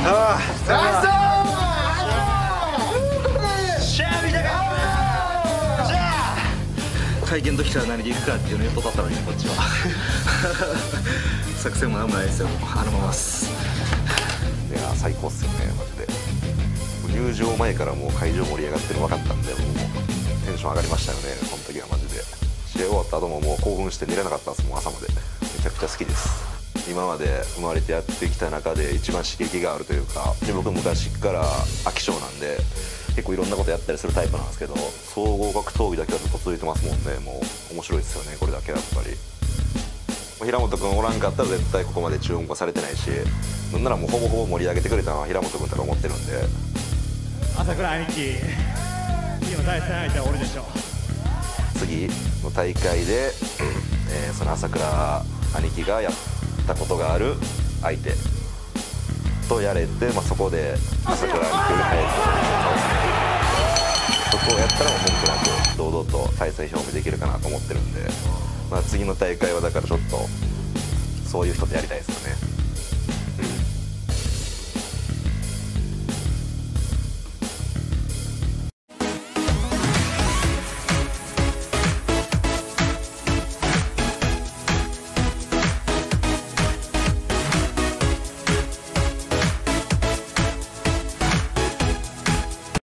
あ会見の時から何でいくかっていうのを言っとったのにこっちは作戦もなんもないですよ。あのままっす。 いや最高っすよねマジで。入場前からもう会場盛り上がってるの分かったんで、もうテンション上がりましたよねその時はマジで。試合終わった後ももう興奮して寝れなかったんですもん朝まで。めちゃくちゃ好きです。今まで生まれてやってきた中で一番刺激があるというか、で僕昔から飽き性なんで結構いろんなことやったりするタイプなんですけど、総合格闘技だけはずっと続いてますもんね。もう面白いですよねこれだけやっぱり。平本君おらんかったら絶対ここまで注目はされてないし、なんならもうほぼほぼ盛り上げてくれたのは平本君だと思ってるんで。 朝倉兄貴、次の対戦相手は俺でしょう。 次の大会で、その朝倉兄貴がやったことがある相手とやれて、そこで朝倉兄貴より速い人に倒すっていう、そこをやったらもう文句なく堂々と対戦表明できるかなと思ってるんで、次の大会はだからちょっとそういう人とやりたいですよね。